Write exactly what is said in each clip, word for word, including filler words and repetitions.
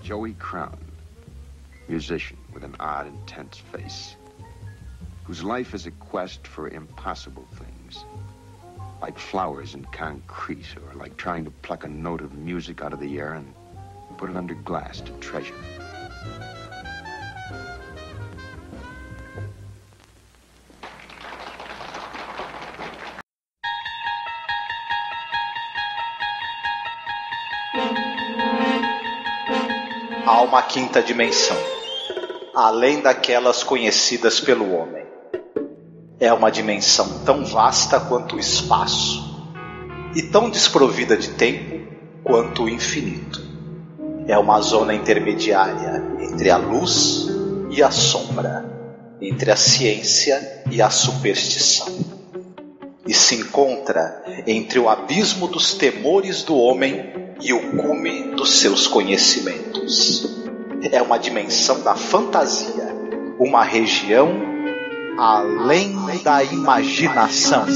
Joey Crown, musician with an odd, intense face, whose life is a quest for impossible things, like flowers in concrete, or like trying to pluck a note of music out of the air and put it under glass to treasure. Há uma quinta dimensão, além daquelas conhecidas pelo homem. É uma dimensão tão vasta quanto o espaço, e tão desprovida de tempo quanto o infinito. É uma zona intermediária entre a luz e a sombra, entre a ciência e a superstição. E se encontra entre o abismo dos temores do homem e o cume dos seus conhecimentos. É uma dimensão da fantasia, uma região além da imaginação.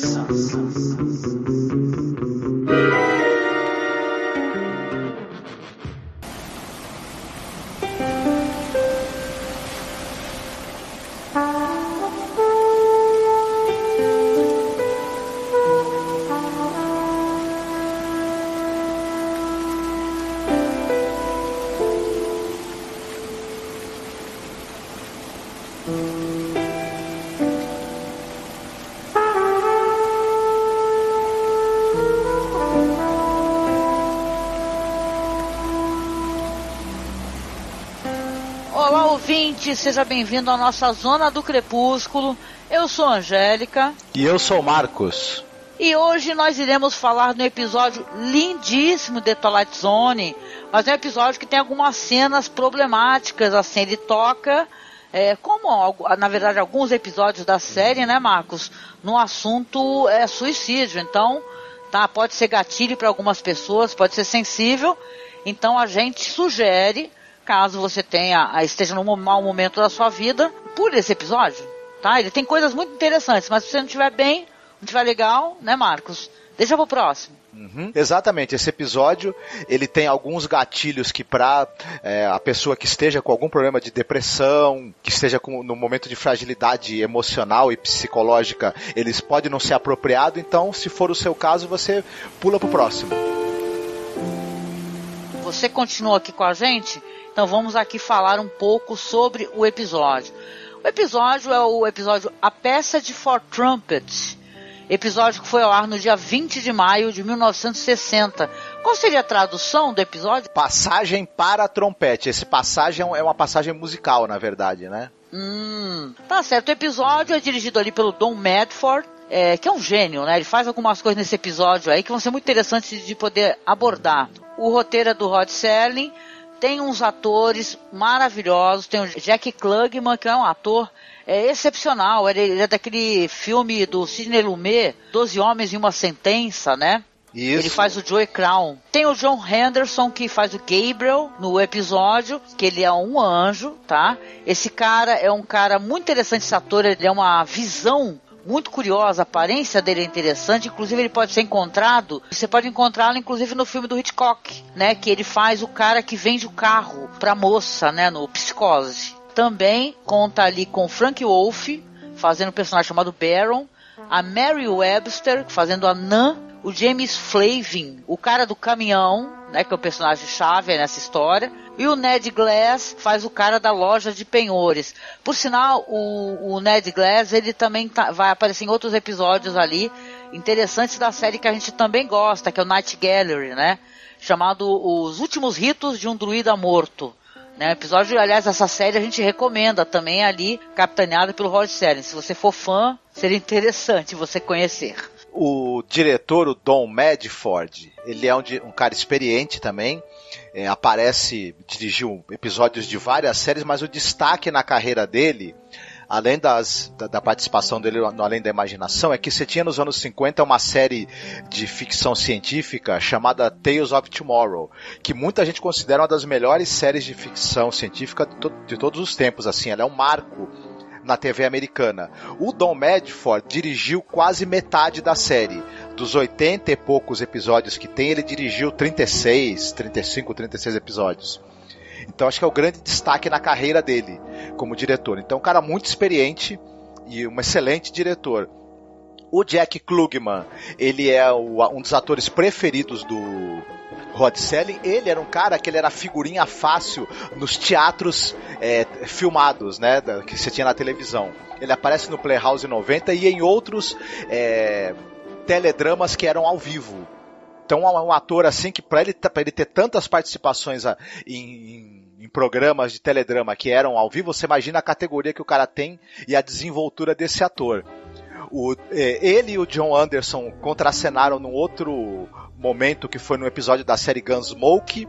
Seja bem-vindo à nossa Zona do Crepúsculo. Eu sou a Angélica. E eu sou o Marcos. E hoje nós iremos falar de um episódio lindíssimo de Twilight Zone, mas é um episódio que tem algumas cenas problemáticas, assim, ele toca, é, como na verdade alguns episódios da série, né, Marcos, no assunto é, suicídio. Então, tá, pode ser gatilho para algumas pessoas, pode ser sensível, então a gente sugere, caso você tenha, esteja num mau momento da sua vida, pule esse episódio, tá? Ele tem coisas muito interessantes, mas se você não estiver bem, não estiver legal, né, Marcos? Deixa pro próximo. Uhum. Exatamente, esse episódio, ele tem alguns gatilhos que para é, a pessoa que esteja com algum problema de depressão, que esteja com, no momento de fragilidade emocional e psicológica, eles podem não ser apropriados, então, se for o seu caso, você pula pro próximo. Você continua aqui com a gente? Então vamos aqui falar um pouco sobre o episódio. O episódio é o episódio A Passage for Trumpet, episódio que foi ao ar no dia vinte de maio de mil novecentos e sessenta. Qual seria a tradução do episódio? Passagem para trompete. Esse passagem é uma passagem musical, na verdade, né? Hum, tá certo. O episódio é dirigido ali pelo Don Medford, é, que é um gênio, né? Ele faz algumas coisas nesse episódio aí que vão ser muito interessantes de poder abordar. O roteiro é do Rod Serling. Tem uns atores maravilhosos, tem o Jack Klugman, que é um ator é, excepcional, ele, ele é daquele filme do Sidney Lumet, Doze Homens e uma Sentença, né? Isso. Ele faz o Joey Crown. Tem o John Henderson, que faz o Gabriel no episódio, que ele é um anjo, tá? Esse cara é um cara muito interessante, esse ator, ele é uma visão muito curiosa, a aparência dele é interessante, inclusive ele pode ser encontrado, você pode encontrá-lo inclusive no filme do Hitchcock, né, que ele faz o cara que vende o carro pra moça, né, no Psicose. Também conta ali com Frank Wolff, fazendo um personagem chamado Baron, a Mary Webster, fazendo a Nan, o James Flavin, o cara do caminhão, né, que é o personagem chave nessa história, e o Ned Glass faz o cara da loja de penhores. Por sinal, o, o Ned Glass, ele também tá, vai aparecer em outros episódios ali, interessantes da série que a gente também gosta, que é o Night Gallery, né, chamado Os Últimos Ritos de um Druida Morto. Né, episódio, aliás, essa série a gente recomenda também ali, capitaneada pelo Rod Serling. Se você for fã, seria interessante você conhecer. O diretor, o Don Medford, ele é um, um cara experiente também, é, aparece, dirigiu episódios de várias séries, mas o destaque na carreira dele, além das, da, da participação dele no Além da Imaginação, é que você tinha nos anos cinquenta uma série de ficção científica chamada Tales of Tomorrow, que muita gente considera uma das melhores séries de ficção científica de, to, de todos os tempos, assim, ela é um marco na T V americana. O Don Medford dirigiu quase metade da série. Dos oitenta e poucos episódios que tem, ele dirigiu trinta e seis, trinta e cinco, trinta e seis episódios. Então acho que é o grande destaque na carreira dele como diretor. Então um cara muito experiente e um excelente diretor. O Jack Klugman, ele é o, um dos atores preferidos do Rod Serling. Ele era um cara que ele era figurinha fácil nos teatros é, filmados, né, que você tinha na televisão. Ele aparece no Playhouse noventa e em outros é, teledramas que eram ao vivo. Então é um ator assim que para ele, pra ele ter tantas participações em, em, em programas de teledrama que eram ao vivo, você imagina a categoria que o cara tem e a desenvoltura desse ator. O, é, ele e o John Anderson contracenaram num outro momento que foi no episódio da série Gunsmoke.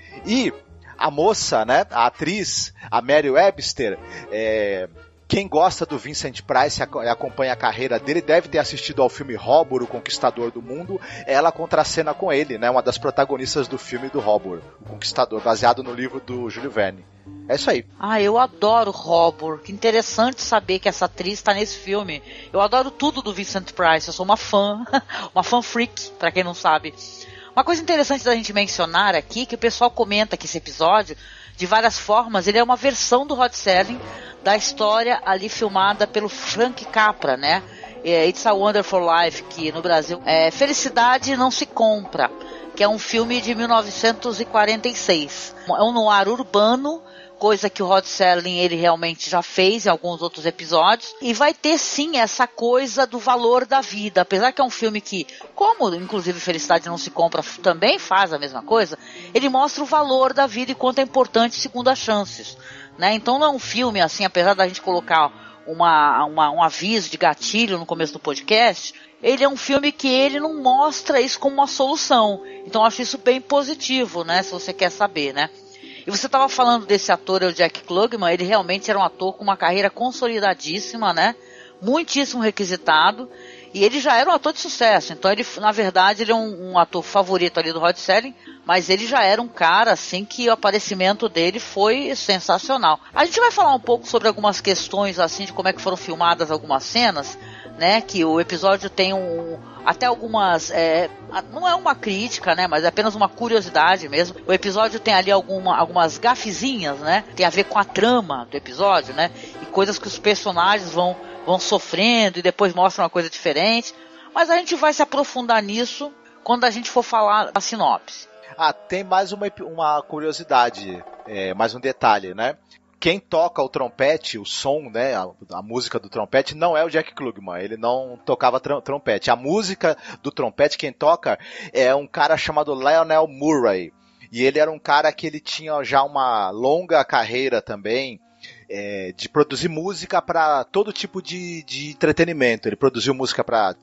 E a moça, né, a atriz, a Mary Webster, é, quem gosta do Vincent Price e acompanha a carreira dele deve ter assistido ao filme Robor, o Conquistador do Mundo. Ela contracena com ele, né, uma das protagonistas do filme do Robor, o Conquistador, baseado no livro do Júlio Verne. É isso aí. Ah, eu adoro Robor. Que interessante saber que essa atriz está nesse filme. Eu adoro tudo do Vincent Price. Eu sou uma fã, uma fã freak, para quem não sabe. Uma coisa interessante da gente mencionar aqui, que o pessoal comenta que esse episódio, de várias formas, ele é uma versão do Rod Serling da história ali filmada pelo Frank Capra, né? It's a Wonderful Life, que no Brasil é Felicidade Não Se Compra, que é um filme de mil novecentos e quarenta e seis. É um noir urbano, coisa que o Rod Serling ele realmente já fez em alguns outros episódios, e vai ter sim essa coisa do valor da vida, apesar que é um filme que, como inclusive Felicidade Não Se Compra também faz a mesma coisa, ele mostra o valor da vida e quanto é importante segundas chances, né? Então não é um filme assim, apesar da gente colocar uma, uma, um aviso de gatilho no começo do podcast, ele é um filme que ele não mostra isso como uma solução, então eu acho isso bem positivo, né, se você quer saber, né? E você estava falando desse ator, o Jack Klugman, ele realmente era um ator com uma carreira consolidadíssima, né? Muitíssimo requisitado, e ele já era um ator de sucesso, então ele, na verdade, ele é um, um ator favorito ali do Rod Serling, mas ele já era um cara, assim, que o aparecimento dele foi sensacional. A gente vai falar um pouco sobre algumas questões, assim, de como é que foram filmadas algumas cenas, né, que o episódio tem um, até algumas, é, não é uma crítica, né, mas é apenas uma curiosidade mesmo. O episódio tem ali alguma, algumas gafezinhas, né, tem a ver com a trama do episódio, né, e coisas que os personagens vão, vão sofrendo e depois mostram uma coisa diferente, mas a gente vai se aprofundar nisso quando a gente for falar a sinopse. Ah, tem mais uma, uma curiosidade, é, mais um detalhe, né? Quem toca o trompete, o som, né, a, a música do trompete, não é o Jack Klugman, ele não tocava tr- trompete. A música do trompete, quem toca, é um cara chamado Lionel Murray. E ele era um cara que ele tinha já uma longa carreira também, é, de produzir música para todo tipo de, de entretenimento. Ele produziu música para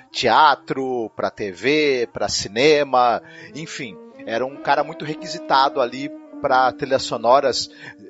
teatro, para T V, para cinema, enfim. Era um cara muito requisitado ali para trilhas sonoras,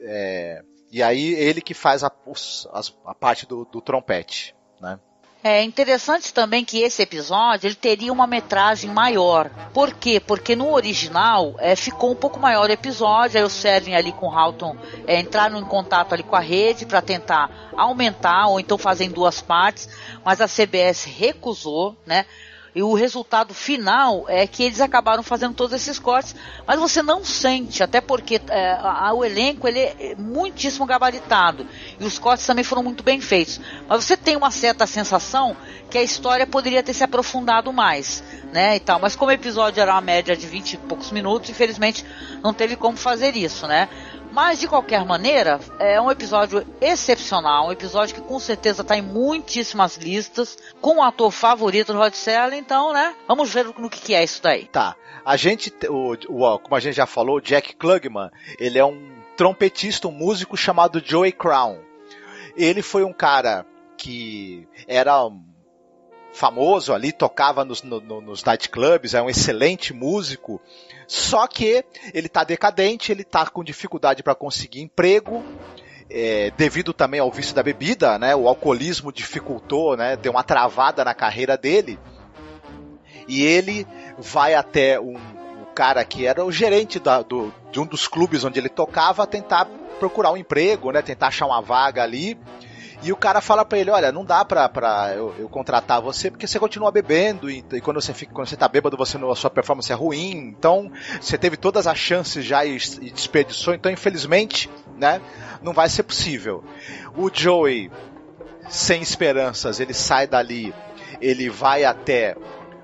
é, e aí ele que faz a, a, a parte do, do trompete, né? É interessante também que esse episódio ele teria uma metragem maior. Por quê? Porque no original é, ficou um pouco maior o episódio, aí o Serling ali com o Houghton é, entraram em contato ali com a rede para tentar aumentar ou então fazer em duas partes, mas a C B S recusou, né? E o resultado final é que eles acabaram fazendo todos esses cortes, mas você não sente, até porque é, a, a, o elenco ele é muitíssimo gabaritado e os cortes também foram muito bem feitos. Mas você tem uma certa sensação que a história poderia ter se aprofundado mais, né? E tal. Mas como o episódio era uma média de vinte e poucos minutos, infelizmente não teve como fazer isso, né? Mas, de qualquer maneira, é um episódio excepcional, um episódio que com certeza está em muitíssimas listas, com o ator favorito do Rod Serling, então, né, vamos ver no que, que é isso daí. Tá, a gente, o, o, como a gente já falou, o Jack Klugman, ele é um trompetista, um músico chamado Joey Crown. Ele foi um cara que era famoso ali, tocava nos, no, nos nightclubs, é um excelente músico, só que ele está decadente, ele está com dificuldade para conseguir emprego, é, devido também ao vício da bebida, né? O alcoolismo dificultou, né? Deu uma travada na carreira dele, e ele vai até um, um cara que era o gerente da, do, de um dos clubes onde ele tocava, tentar procurar um emprego, né? Tentar achar uma vaga ali. E o cara fala pra ele, olha, não dá pra, pra eu, eu contratar você porque você continua bebendo e, e quando, você fica, quando você tá bêbado, você, a sua performance é ruim, então você teve todas as chances já e, e desperdiçou, então infelizmente, né, não vai ser possível. O Joey, sem esperanças, ele sai dali, ele vai até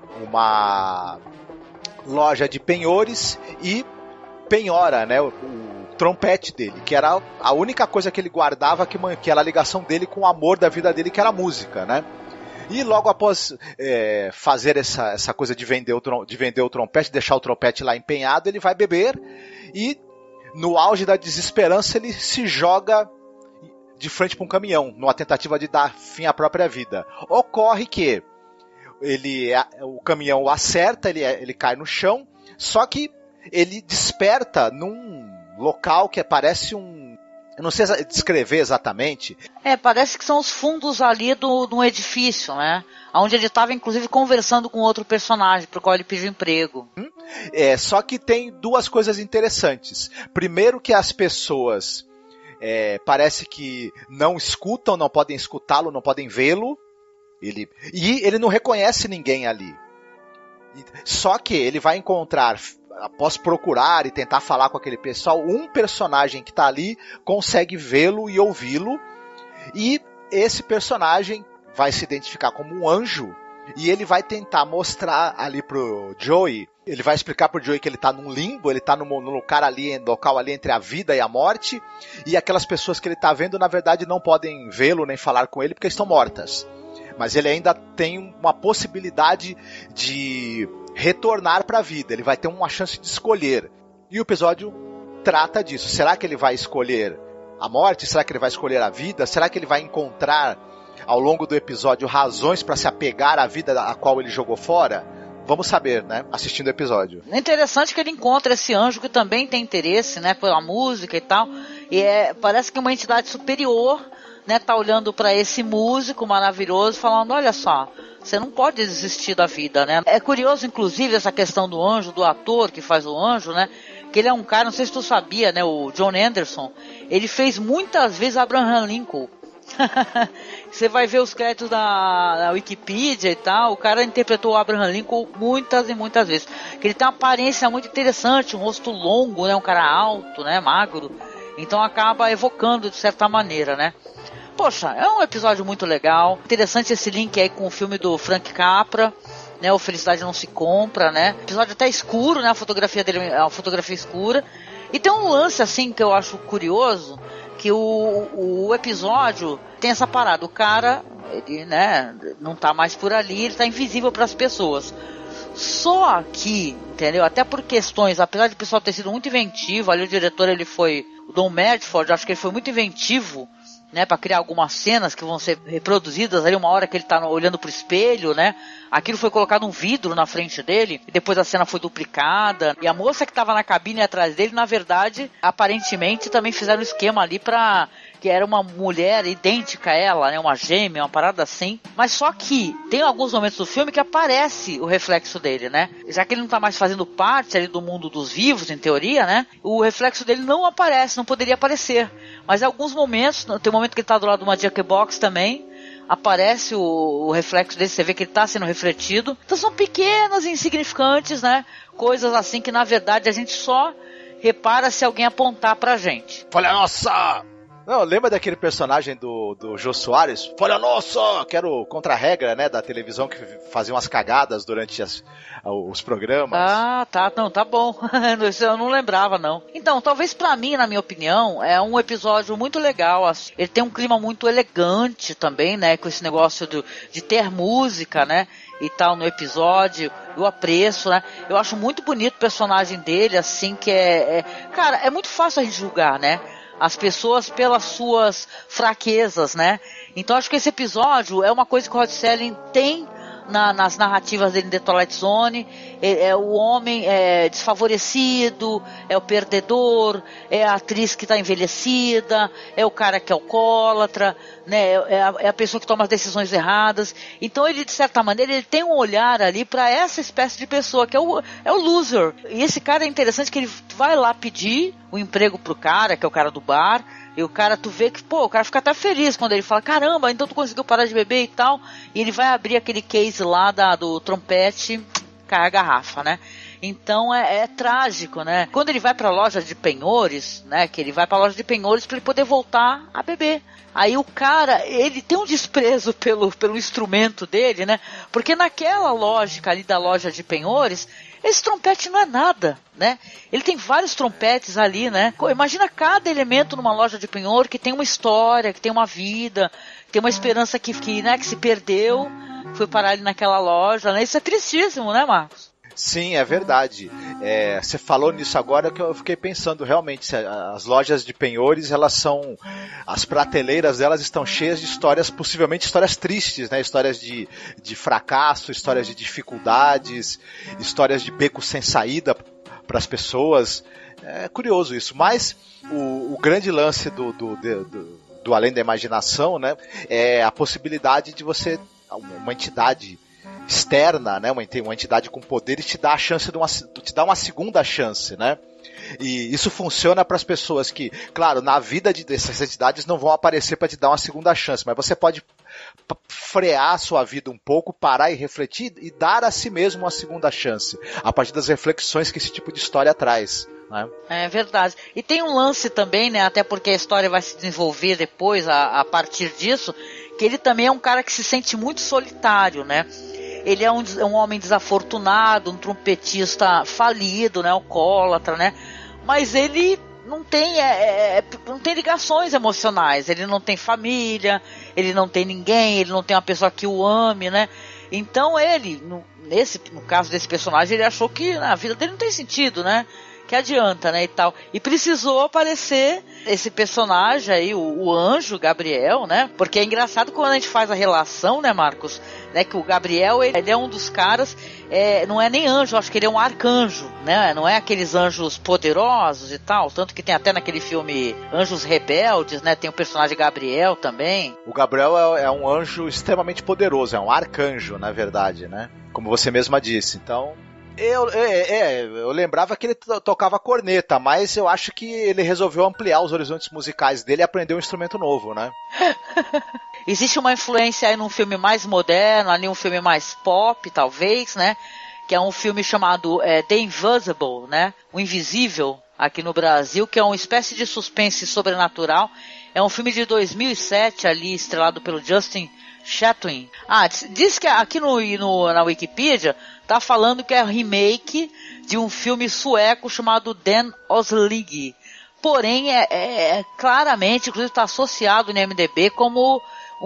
uma loja de penhores e penhora, né, o, o trompete dele, que era a única coisa que ele guardava, que, que era a ligação dele com o amor da vida dele, que era a música, né? E logo após é, fazer essa, essa coisa de vender, o, de vender o trompete, deixar o trompete lá empenhado, ele vai beber e no auge da desesperança ele se joga de frente para um caminhão, numa tentativa de dar fim à própria vida. Ocorre que ele, o caminhão o acerta, ele, ele cai no chão, só que ele desperta num local que parece um... Eu não sei descrever exatamente. É, parece que são os fundos ali do, do edifício, né? Onde ele estava, inclusive, conversando com outro personagem, pro qual ele pediu emprego. Hum? É, só que tem duas coisas interessantes. Primeiro que as pessoas é, parece que não escutam, não podem escutá-lo, não podem vê-lo. Ele, e ele não reconhece ninguém ali. Só que ele vai encontrar... após procurar e tentar falar com aquele pessoal, um personagem que está ali consegue vê-lo e ouvi-lo, e esse personagem vai se identificar como um anjo, e ele vai tentar mostrar ali pro Joey, ele vai explicar pro Joey que ele está num limbo, ele está num, num local, ali, local ali entre a vida e a morte, e aquelas pessoas que ele está vendo, na verdade, não podem vê-lo nem falar com ele porque estão mortas. Mas ele ainda tem uma possibilidade de retornar para a vida, ele vai ter uma chance de escolher. E o episódio trata disso. Será que ele vai escolher a morte? Será que ele vai escolher a vida? Será que ele vai encontrar ao longo do episódio razões para se apegar à vida a qual ele jogou fora? Vamos saber, né? Assistindo o episódio. É interessante que ele encontra esse anjo que também tem interesse, né, pela música e tal. E é, parece que uma entidade superior, né, tá olhando para esse músico maravilhoso, falando, olha só, você não pode desistir da vida, né? É curioso, inclusive, essa questão do anjo, do ator que faz o anjo, né? Que ele é um cara, não sei se tu sabia, né? O John Anderson, ele fez muitas vezes Abraham Lincoln. Você vai ver os créditos da, da Wikipedia e tal, o cara interpretou o Abraham Lincoln muitas e muitas vezes. Que ele tem uma aparência muito interessante, um rosto longo, né? Um cara alto, né? Magro. Então acaba evocando de certa maneira, né? Poxa, é um episódio muito legal. Interessante esse link aí com o filme do Frank Capra, né? O Felicidade Não Se Compra, né? Episódio até escuro, né? A fotografia dele é uma fotografia escura. E tem um lance assim que eu acho curioso, que o, o episódio tem essa parada. O cara, ele, né, não tá mais por ali, ele tá invisível para as pessoas. Só que, entendeu? Até por questões, apesar de o pessoal ter sido muito inventivo, ali o diretor, ele foi, o Don Medford, acho que ele foi muito inventivo, né, para criar algumas cenas que vão ser reproduzidas ali uma hora que ele tá olhando pro espelho, né? Aquilo foi colocado um vidro na frente dele e depois a cena foi duplicada. E a moça que tava na cabine atrás dele, na verdade, aparentemente também fizeram um esquema ali pra... que era uma mulher idêntica a ela, né? Uma gêmea, uma parada assim. Mas só que tem alguns momentos do filme que aparece o reflexo dele, né? Já que ele não tá mais fazendo parte ali do mundo dos vivos, em teoria, né? O reflexo dele não aparece, não poderia aparecer. Mas em alguns momentos, tem um momento que ele tá do lado de uma jukebox também, aparece o, o reflexo dele, você vê que ele está sendo refletido. Então são pequenas, insignificantes, né? Coisas assim que na verdade a gente só repara se alguém apontar pra gente. Olha, nossa! Não, lembra daquele personagem do, do Jô Soares? Olha, nossa! Que era o contra-regra, né, da televisão, que fazia umas cagadas durante as, os programas. Ah, tá, não, tá bom. Isso eu não lembrava, não. Então, talvez pra mim, na minha opinião, é um episódio muito legal. Assim. Ele tem um clima muito elegante também, né, com esse negócio do, de ter música, né, e tal no episódio. Eu apreço, né? Eu acho muito bonito o personagem dele, assim, que é, é... Cara, é muito fácil a gente julgar, né? As pessoas pelas suas fraquezas, né? Então acho que esse episódio é uma coisa que o Rod Serling tem na, nas narrativas dele em The Twilight Zone. É, é o homem é, desfavorecido, é o perdedor, é a atriz que está envelhecida, é o cara que é alcoólatra, né? É a, é a pessoa que toma as decisões erradas. Então ele, de certa maneira, ele tem um olhar ali para essa espécie de pessoa, que é o, é o loser. E esse cara é interessante que ele vai lá pedir o emprego pro cara, que é o cara do bar, E o cara, tu vê que, pô, o cara fica até feliz quando ele fala, caramba, então tu conseguiu parar de beber e tal. E ele vai abrir aquele case lá da, do trompete, cai a garrafa, né? Então é, é trágico, né? Quando ele vai pra loja de penhores, né? Que ele vai pra loja de penhores pra ele poder voltar a beber. Aí o cara, ele tem um desprezo pelo, pelo instrumento dele, né? Porque naquela lógica ali da loja de penhores, esse trompete não é nada, né? Ele tem vários trompetes ali, né? Imagina cada elemento numa loja de penhor que tem uma história, que tem uma vida, que tem uma esperança que, que, né, que se perdeu, foi parar ali naquela loja, né? Isso é tristíssimo, né, Marcos? Sim, é verdade. É, você falou nisso agora que eu fiquei pensando, realmente, as lojas de penhores, elas são, as prateleiras delas estão cheias de histórias, possivelmente histórias tristes, né? Histórias de, de fracasso, histórias de dificuldades, histórias de beco sem saída para as pessoas. É curioso isso, mas o, o grande lance do, do, do, do Além da Imaginação, né, é a possibilidade de você, uma entidade externa, né, uma entidade com poderes te dá a chance de uma, te dá uma segunda chance, né? E isso funciona para as pessoas que, claro, na vida de, dessas entidades não vão aparecer para te dar uma segunda chance, mas você pode frear a sua vida um pouco, parar e refletir e dar a si mesmo uma segunda chance, a partir das reflexões que esse tipo de história traz. Né? É verdade. E tem um lance também, né, até porque a história vai se desenvolver depois, a, a partir disso, que ele também é um cara que se sente muito solitário, né? Ele é um, um homem desafortunado, um trompetista falido, né, alcoólatra, né? Mas ele não tem, é, é, não tem ligações emocionais, ele não tem família, ele não tem ninguém, ele não tem uma pessoa que o ame, né? Então ele, no, nesse, no caso desse personagem, ele achou que a vida dele não tem sentido, né? Que adianta, né, e tal. E precisou aparecer esse personagem aí, o, o anjo Gabriel, né? Porque é engraçado quando a gente faz a relação, né, Marcos? Né, que o Gabriel, ele, ele é um dos caras, é, não é nem anjo, acho que ele é um arcanjo, né? Não é aqueles anjos poderosos e tal, tanto que tem até naquele filme Anjos Rebeldes, né? Tem o personagem Gabriel também. O Gabriel é, é um anjo extremamente poderoso, é um arcanjo, na verdade, né? Como você mesma disse, então... Eu, é, é, eu lembrava que ele tocava corneta, mas eu acho que ele resolveu ampliar os horizontes musicais dele e aprender um instrumento novo, né? Existe uma influência aí num filme mais moderno, ali um filme mais pop, talvez, né? Que é um filme chamado é, The Invisible, né? O Invisível, aqui no Brasil, que é uma espécie de suspense sobrenatural. É um filme de dois mil e sete, ali, estrelado pelo Justin Chatwin. Ah, diz que aqui no, no, na Wikipedia tá falando que é remake de um filme sueco chamado Den Oslig. Porém, é, é, é claramente, inclusive está associado no I M D B como um,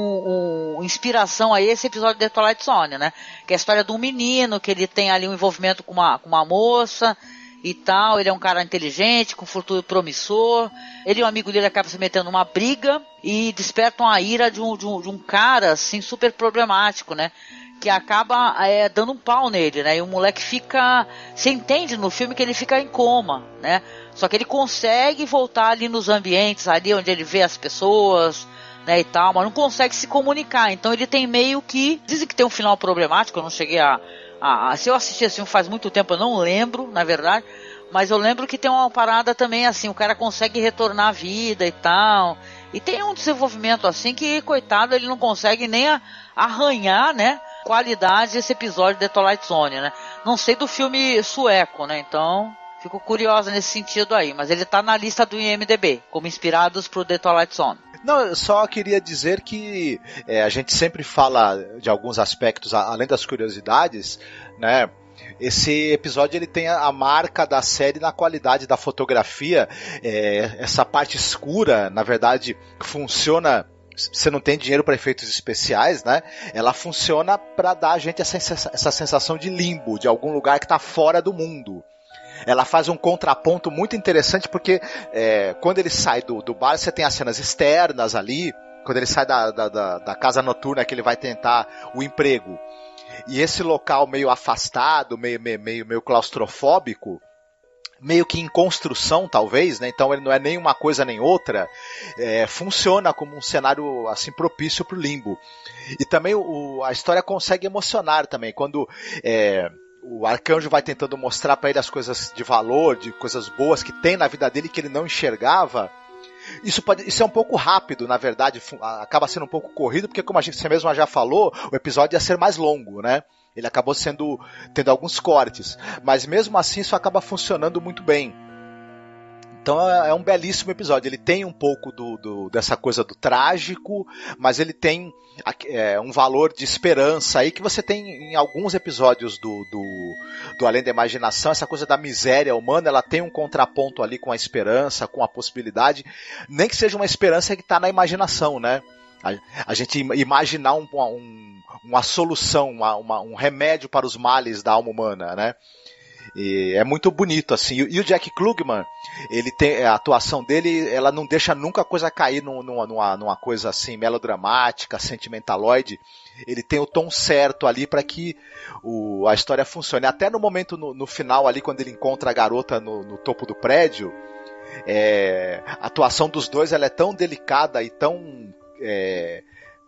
um, um, inspiração a esse episódio de The Twilight Zone, né? Que é a história de um menino, que ele tem ali um envolvimento com uma, com uma moça e tal, ele é um cara inteligente, com futuro promissor, ele e um amigo dele acabam se metendo numa briga e despertam a ira de um, de um, de um cara, assim, super problemático, né? Que acaba é, dando um pau nele, né? E o moleque fica... Você entende no filme que ele fica em coma, né? Só que ele consegue voltar ali nos ambientes, ali onde ele vê as pessoas, né, e tal, mas não consegue se comunicar. Então ele tem meio que... Dizem que tem um final problemático, eu não cheguei a... a, a se eu assisti esse filme faz muito tempo, eu não lembro, na verdade. Mas eu lembro que tem uma parada também assim, o cara consegue retornar à vida e tal. E tem um desenvolvimento assim que, coitado, ele não consegue nem a, arranhar, né? Qualidade desse episódio de The Twilight Zone, né? Não sei do filme sueco, né? Então, fico curiosa nesse sentido aí. Mas ele tá na lista do I M D B, como inspirados pro The Twilight Zone. Não, eu só queria dizer que é, a gente sempre fala de alguns aspectos, além das curiosidades, né? Esse episódio ele tem a marca da série na qualidade da fotografia. É, essa parte escura, na verdade, funciona... Você não tem dinheiro para efeitos especiais, né? Ela funciona para dar a gente essa, essa sensação de limbo, de algum lugar que está fora do mundo. Ela faz um contraponto muito interessante porque é, quando ele sai do, do bar, você tem as cenas externas ali, quando ele sai da, da, da, da casa noturna que ele vai tentar o emprego. E esse local meio afastado, meio, meio, meio, meio claustrofóbico, meio que em construção, talvez, né? Então ele não é nem uma coisa nem outra, é, funciona como um cenário assim propício para o limbo. E também o, a história consegue emocionar também, quando é, o arcanjo vai tentando mostrar para ele as coisas de valor, de coisas boas que tem na vida dele que ele não enxergava. Isso, pode, isso é um pouco rápido, na verdade, acaba sendo um pouco corrido, porque como a gente, você mesmo já falou, o episódio ia ser mais longo, né? Ele acabou sendo, tendo alguns cortes, mas mesmo assim isso acaba funcionando muito bem. Então é um belíssimo episódio. Ele tem um pouco do, do, dessa coisa do trágico, mas ele tem é, um valor de esperança aí que você tem em alguns episódios do, do, do Além da Imaginação. Essa coisa da miséria humana, ela tem um contraponto ali com a esperança, com a possibilidade, nem que seja uma esperança que está na imaginação, né? A, a gente imaginar um, um, uma solução, uma, uma, um remédio para os males da alma humana, né? E é muito bonito, assim. E o Jack Klugman, ele tem, a atuação dele, ela não deixa nunca a coisa cair numa, numa, numa coisa assim, melodramática, sentimentaloide. Ele tem o tom certo ali para que o, a história funcione. Até no momento, no, no final ali, quando ele encontra a garota no, no topo do prédio, é, a atuação dos dois, ela é tão delicada e tão é,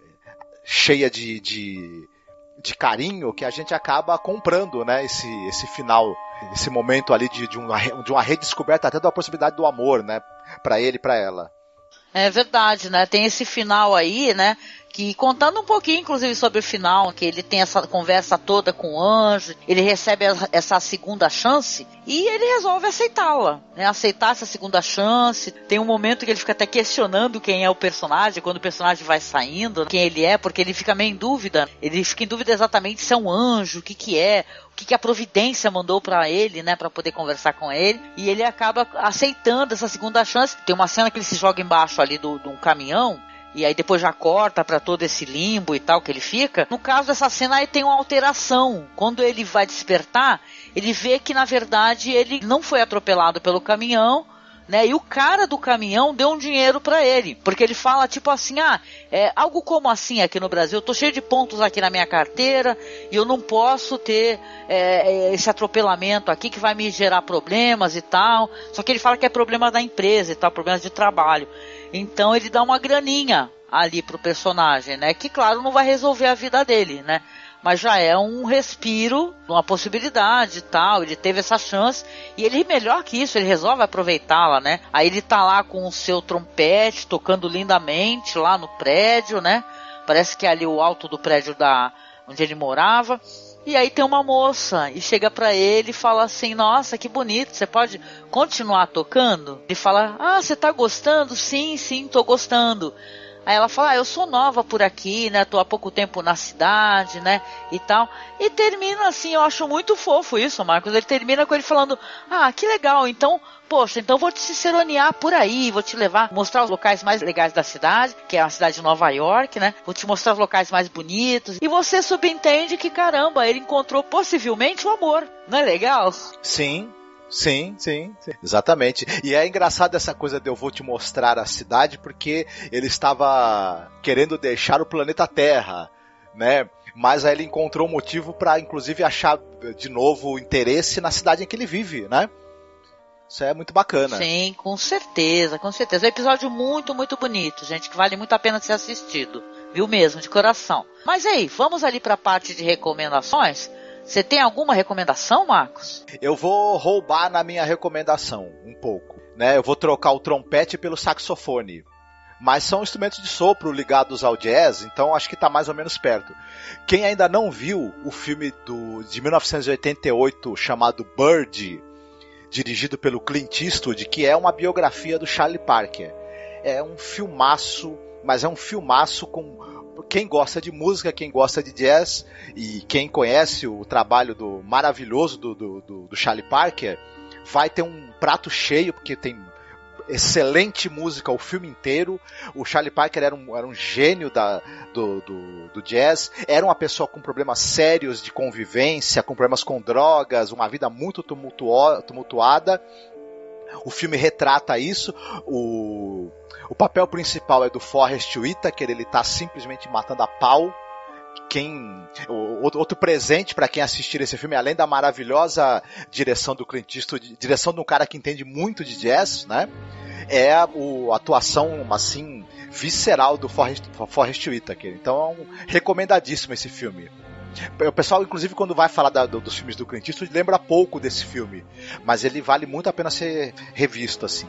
cheia de, de, de carinho que a gente acaba comprando, né, esse, esse final, esse momento ali de, de, uma, de uma redescoberta até da possibilidade do amor, né, para ele e para ela. É verdade, né? Tem esse final aí, né? Que contando um pouquinho, inclusive, sobre o final, que ele tem essa conversa toda com o anjo, ele recebe essa segunda chance e ele resolve aceitá-la, né? Aceitar essa segunda chance. Tem um momento que ele fica até questionando quem é o personagem, quando o personagem vai saindo, quem ele é, porque ele fica meio em dúvida. Ele fica em dúvida exatamente se é um anjo, o que que é, o que que a providência mandou pra ele, né? Pra poder conversar com ele. E ele acaba aceitando essa segunda chance. Tem uma cena que ele se joga embaixo ali do, de um caminhão, e aí depois já corta para todo esse limbo e tal que ele fica. No caso dessa cena aí tem uma alteração. Quando ele vai despertar, ele vê que na verdade ele não foi atropelado pelo caminhão, né? E o cara do caminhão deu um dinheiro para ele, porque ele fala tipo assim, ah, é algo como assim aqui no Brasil, eu tô cheio de pontos aqui na minha carteira e eu não posso ter é, esse atropelamento aqui que vai me gerar problemas e tal. Só que ele fala que é problema da empresa e tal, problemas de trabalho. Então ele dá uma graninha ali pro personagem, né? Que claro não vai resolver a vida dele, né? Mas já é um respiro, uma possibilidade e tal. Ele teve essa chance e ele, melhor que isso, ele resolve aproveitá-la, né? Aí ele tá lá com o seu trompete, tocando lindamente lá no prédio, né? Parece que é ali o alto do prédio da, onde ele morava. E aí tem uma moça e chega pra ele e fala assim, nossa, que bonito, você pode continuar tocando? Ele fala, ah, você tá gostando? Sim, sim, tô gostando. Aí ela fala, ah, eu sou nova por aqui, né, tô há pouco tempo na cidade, né, e tal. E termina assim, eu acho muito fofo isso, Marcos, ele termina com ele falando, ah, que legal, então, poxa, então vou te ciceronear por aí, vou te levar, mostrar os locais mais legais da cidade, que é a cidade de Nova York, né, vou te mostrar os locais mais bonitos, e você subentende que, caramba, ele encontrou possivelmente o amor, não é legal? Sim. Sim, sim, sim, exatamente. E é engraçado essa coisa de eu vou te mostrar a cidade, porque ele estava querendo deixar o planeta Terra, né? Mas aí ele encontrou um motivo para, inclusive, achar de novo interesse na cidade em que ele vive, né? Isso é muito bacana. Sim, com certeza, com certeza. É um episódio muito, muito bonito, gente, que vale muito a pena ser assistido, viu mesmo, de coração. Mas aí, vamos ali para a parte de recomendações. Você tem alguma recomendação, Marcos? Eu vou roubar na minha recomendação um pouco, né? Eu vou trocar o trompete pelo saxofone. Mas são instrumentos de sopro ligados ao jazz, então acho que está mais ou menos perto. Quem ainda não viu o filme do, de mil novecentos e oitenta e oito chamado Bird, dirigido pelo Clint Eastwood, que é uma biografia do Charlie Parker. É um filmaço, mas é um filmaço com... Quem gosta de música, quem gosta de jazz e quem conhece o trabalho do maravilhoso do, do, do, do Charlie Parker vai ter um prato cheio, porque tem excelente música o filme inteiro. O Charlie Parker era um, era um gênio da, do, do, do jazz, era uma pessoa com problemas sérios de convivência, com problemas com drogas, uma vida muito tumultuo, tumultuada. O filme retrata isso. O, o papel principal é do Forrest Whitaker, ele está simplesmente matando a pau. Quem, o, outro presente para quem assistir esse filme, além da maravilhosa direção do Clint Eastwood, direção de um cara que entende muito de jazz, né? É a, a atuação assim visceral do Forrest, Forrest Whitaker. Então é um, recomendadíssimo esse filme. O pessoal, inclusive, quando vai falar da, do, dos filmes do Clint Eastwood, lembra pouco desse filme, mas ele vale muito a pena ser revisto, assim.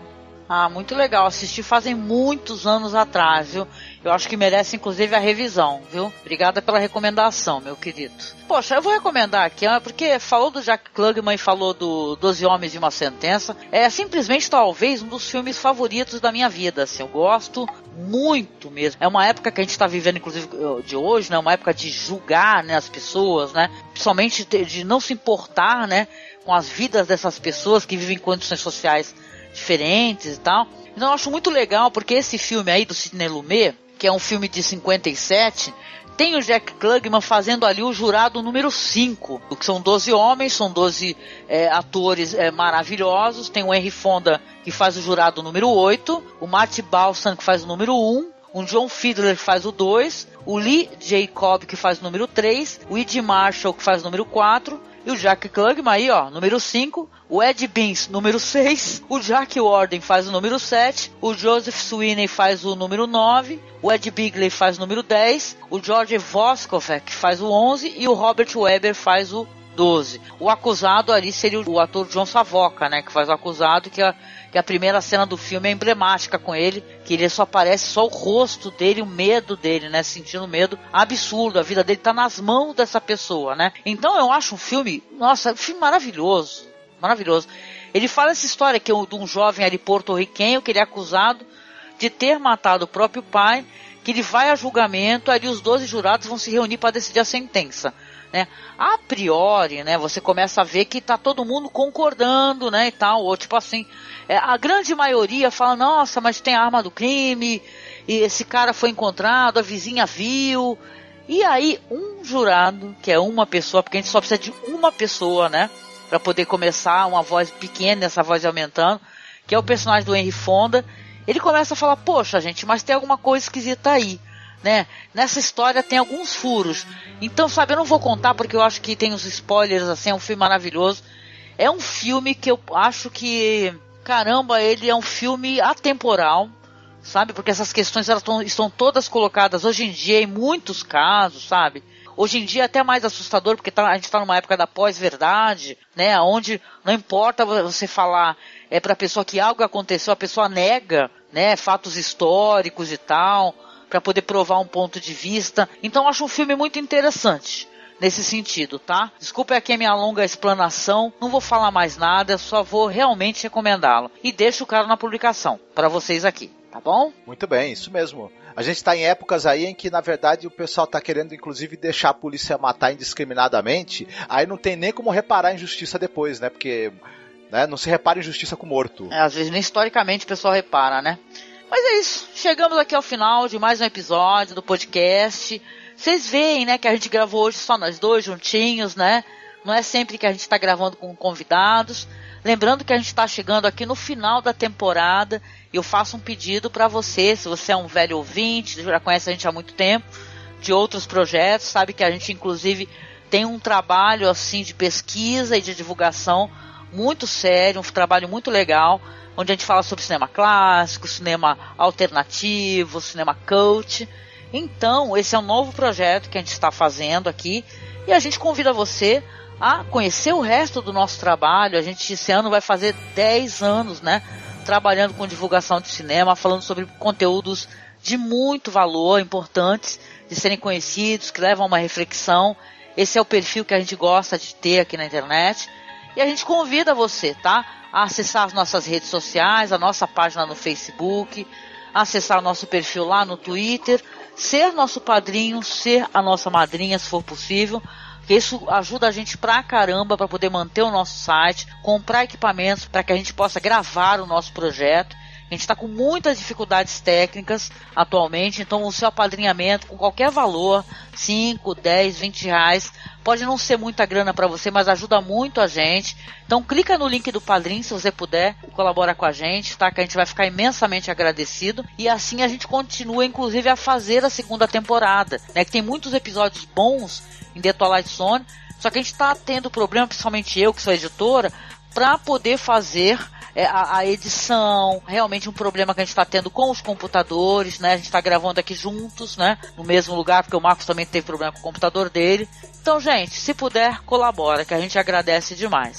Ah, muito legal. Assisti fazem muitos anos atrás, viu? Eu acho que merece, inclusive, a revisão, viu? Obrigada pela recomendação, meu querido. Poxa, eu vou recomendar aqui, porque falou do Jack Klugman e falou do Doze Homens e uma Sentença. É simplesmente, talvez, um dos filmes favoritos da minha vida, assim. Eu gosto muito mesmo. É uma época que a gente está vivendo, inclusive, de hoje, né? Uma época de julgar, né, as pessoas, né? Principalmente de, de não se importar, né, com as vidas dessas pessoas que vivem em condições sociais diferentes e tal. Então eu acho muito legal, porque esse filme aí do Sidney Lumet, que é um filme de cinquenta e sete, tem o Jack Klugman fazendo ali o jurado número cinco, que são doze homens, são doze é, atores é, maravilhosos. Tem o Henry Fonda, que faz o jurado número oito, o Marty Balsam, que faz o número um, o John Fiedler, que faz o dois, o Lee Jacob, que faz o número três, o Ed Marshall, que faz o número quatro, e o Jack Klugman aí, ó, número cinco, o Ed Beans, número seis, o Jack Warden faz o número sete, o Joseph Sweeney faz o número nove, o Ed Begley faz o número dez, o George Voskovec faz o onze e o Robert Weber faz o doze. O acusado ali seria o ator John Savoca, né, que faz o acusado, que a, que a primeira cena do filme é emblemática com ele, que ele só aparece só o rosto dele, o medo dele, né, sentindo medo absurdo, a vida dele tá nas mãos dessa pessoa, né. Então eu acho um filme, nossa, um filme maravilhoso, maravilhoso. Ele fala essa história que é de um jovem ali porto-riquenho, que ele é acusado de ter matado o próprio pai, que ele vai a julgamento, ali os doze jurados vão se reunir para decidir a sentença. Né? A priori, né, você começa a ver que tá todo mundo concordando, né, e tal, ou tipo assim, é, a grande maioria fala, nossa, mas tem a arma do crime, e esse cara foi encontrado, a vizinha viu, e aí um jurado, que é uma pessoa, porque a gente só precisa de uma pessoa, né, para poder começar, uma voz pequena, essa voz aumentando, que é o personagem do Henry Fonda, ele começa a falar, poxa gente, mas tem alguma coisa esquisita aí. Né? Nessa história tem alguns furos. Então, sabe, eu não vou contar porque eu acho que tem uns spoilers, assim, é um filme maravilhoso. É um filme que eu acho que, caramba, ele é um filme atemporal, sabe? Porque essas questões elas tão, estão todas colocadas hoje em dia em muitos casos, sabe? Hoje em dia é até mais assustador, porque tá, a gente está numa época da pós-verdade, né? Onde não importa você falar é, para a pessoa que algo aconteceu, a pessoa nega, né? Fatos históricos e tal, para poder provar um ponto de vista. Então eu acho um filme muito interessante nesse sentido, tá? Desculpa aqui a minha longa explanação, não vou falar mais nada, só vou realmente recomendá-lo. E deixo o cara na publicação, para vocês aqui, tá bom? Muito bem, isso mesmo. A gente está em épocas aí em que, na verdade, o pessoal está querendo, inclusive, deixar a polícia matar indiscriminadamente, aí não tem nem como reparar a injustiça depois, né? Porque né, não se repara injustiça com morto. É, às vezes nem historicamente o pessoal repara, né? Mas é isso, chegamos aqui ao final de mais um episódio do podcast. Vocês veem, né, que a gente gravou hoje só nós dois juntinhos, né? Não é sempre que a gente está gravando com convidados. Lembrando que a gente está chegando aqui no final da temporada. E eu faço um pedido para você, se você é um velho ouvinte, já conhece a gente há muito tempo, de outros projetos, sabe que a gente inclusive tem um trabalho assim de pesquisa e de divulgação muito sério, um trabalho muito legal, onde a gente fala sobre cinema clássico, cinema alternativo, cinema cult. Então, esse é um novo projeto que a gente está fazendo aqui e a gente convida você a conhecer o resto do nosso trabalho. A gente esse ano vai fazer dez anos, né, trabalhando com divulgação de cinema, falando sobre conteúdos de muito valor, importantes de serem conhecidos, que levam a uma reflexão. Esse é o perfil que a gente gosta de ter aqui na internet. E a gente convida você, tá, a acessar as nossas redes sociais, a nossa página no Facebook, a acessar o nosso perfil lá no Twitter, ser nosso padrinho, ser a nossa madrinha, se for possível, porque isso ajuda a gente pra caramba para poder manter o nosso site, comprar equipamentos para que a gente possa gravar o nosso projeto. A gente está com muitas dificuldades técnicas atualmente, então o seu apadrinhamento com qualquer valor, cinco, dez, vinte reais, pode não ser muita grana para você, mas ajuda muito a gente. Então clica no link do Padrim, se você puder, colabora com a gente, tá? Que a gente vai ficar imensamente agradecido. E assim a gente continua, inclusive, a fazer a segunda temporada, né? Que tem muitos episódios bons em The Twilight Zone, só que a gente está tendo problema, principalmente eu, que sou editora, para poder fazer é, a, a edição. Realmente um problema que a gente está tendo com os computadores, né? A gente está gravando aqui juntos, né? No mesmo lugar, porque o Marcos também teve problema com o computador dele. Então, gente, se puder, colabora, que a gente agradece demais, né?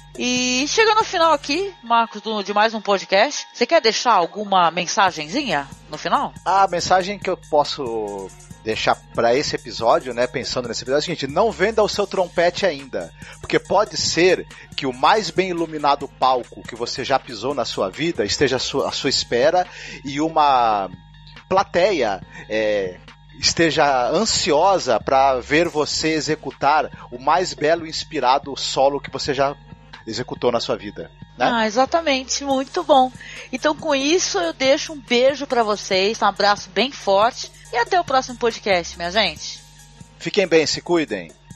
E chegando no final aqui, Marcos, do, de mais um podcast, você quer deixar alguma mensagenzinha no final? A mensagem que eu posso deixar para esse episódio, né, pensando nesse episódio, é o seguinte: não venda o seu trompete ainda, porque pode ser que o mais bem iluminado palco que você já pisou na sua vida esteja à sua, à sua espera e uma plateia é, esteja ansiosa para ver você executar o mais belo e inspirado solo que você já executou na sua vida, né? Ah, exatamente, muito bom. Então com isso eu deixo um beijo para vocês, um abraço bem forte e até o próximo podcast, minha gente. Fiquem bem, se cuidem.